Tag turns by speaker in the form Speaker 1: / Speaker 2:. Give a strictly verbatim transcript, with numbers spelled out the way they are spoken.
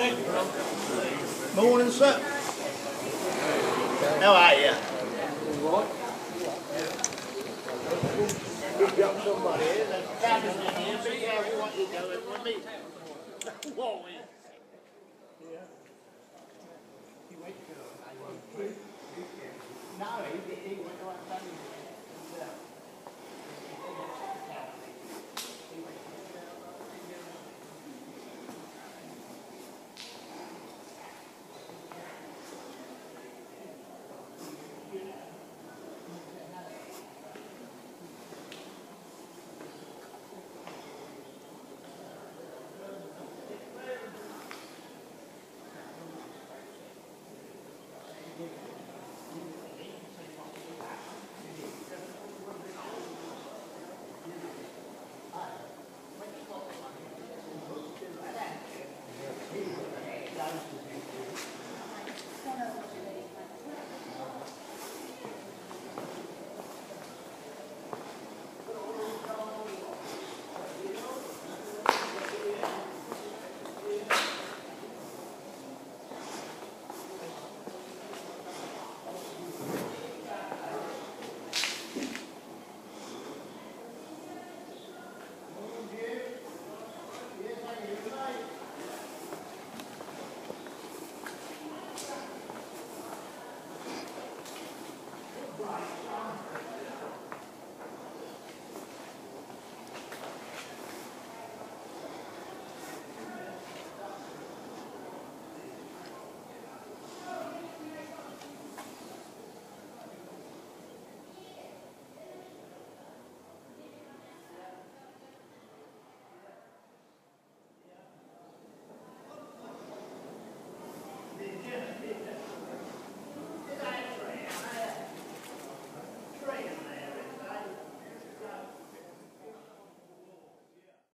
Speaker 1: Morning. Morning, sir. How are you? All right. You've got somebody here. There's a cabin in here. Be careful what you're doing with me. Whoa. Yeah. He went to her. No, he, he went to her.